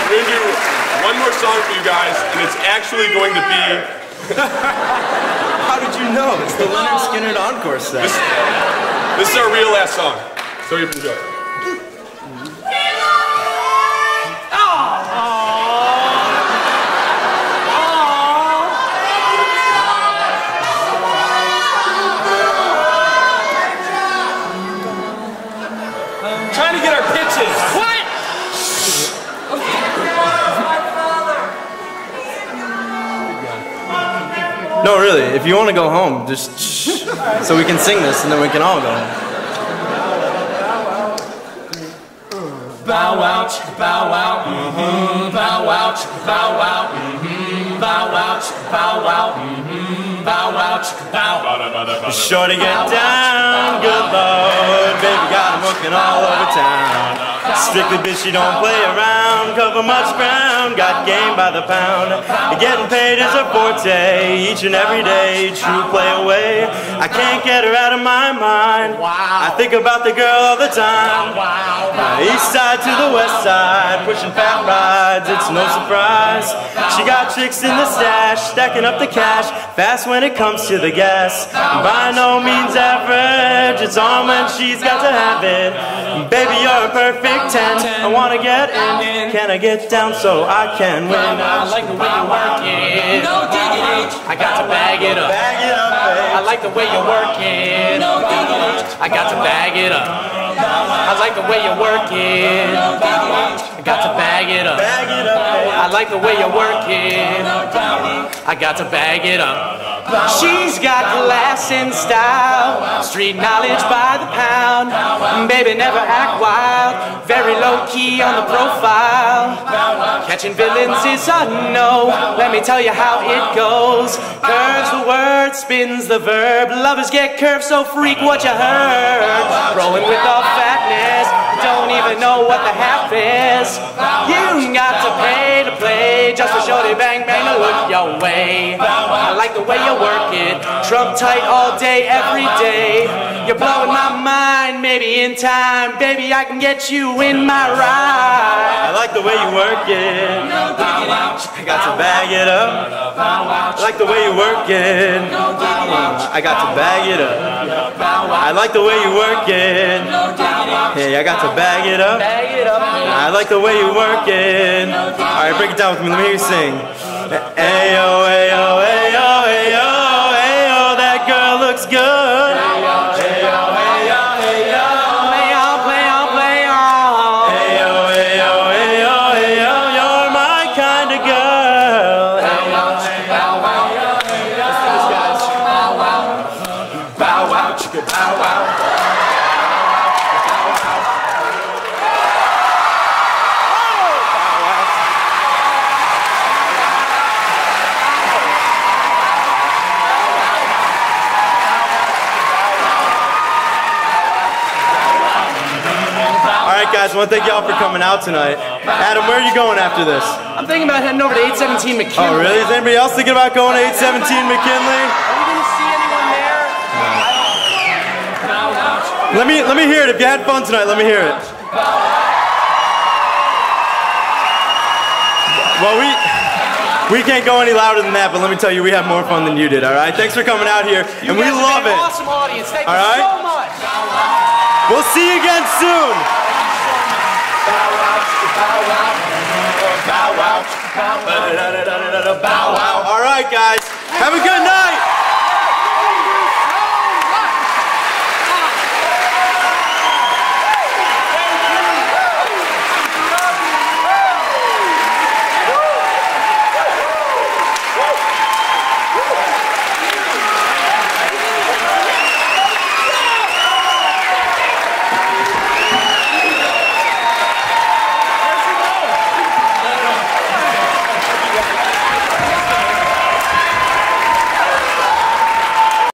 We're gonna do one more song for you guys, and it's actually going to be... How did you know? It's the Leonard Skinner Encore set. This is our real last song, so you can enjoy it. Trying to get our pitches. What? No, really, if you want to go home, just shh, so we can sing this and then we can all go home. Bow wow, bow wow, bow wow, bow wow, bow wow, bow wow, bow wow, bow. Shorty get down, good Lord, baby got 'em working all over town. Strictly bitch, you don't play around, cover much ground, got game by the pound. Getting paid is a forte, each and every day, true play away. I can't get her out of my mind, I think about the girl all the time. East side to the west side, pushing fat rides, it's no surprise. She got chicks in the stash, stacking up the cash, fast when it comes to the gas. By no means average, it's on when she's got to have it. Baby, you're a perfect 10, I wanna get in. Can I get down so I can win? I like the way you work it. No diggity. I got to bag it up. Bag it up, babe. I like the way you work it. No diggity. I got to bag it up. I like the way you work it. I got to bag it up. Bag it up, babe. I like the way you work it. I got to bag it up. She's got class and style, street knowledge by the pound. Baby, never act wild, very low key on the profile. Catching villains is a no, let me tell you how it goes. Curves the word, spins the verb, lovers get curved, so freak what you heard. Rolling with the fatness, don't even know what the half is. You got to pay to play, just for shorty bang bang to look your way. I like the way you work it, Trump tight all day, every day. You're blowing my mind, maybe in time, baby I can get you in my ride. I like the way you work it, I got to bag it up. I like the way you work it, I got to bag it up. I like the way you work it, hey, I got to bag it up. I like the way you work it. Alright, break it down with me, let me hear you sing. Ayo, ayo, ayo, ayo, ayo, that girl looks good. Ayo, ayo, ayo, ayo, Play on, play on, play on. ayo, ayo, ayo, ayo, you're my kind of girl. Bow wow, chicka bow wow. Alright guys, I want to thank y'all for coming out tonight. Adam, where are you going after this? I'm thinking about heading over to 817 McKinley. Oh really? Is anybody else thinking about going to 817 McKinley? Are we going to see anyone there? Let me hear it. If you had fun tonight, let me hear it. Well, we can't go any louder than that, but let me tell you, we have more fun than you did, all right? Thanks for coming out here, and we love it. Awesome audience. Thank you All right? so much. We'll see you again soon. All right, guys. Have a good night.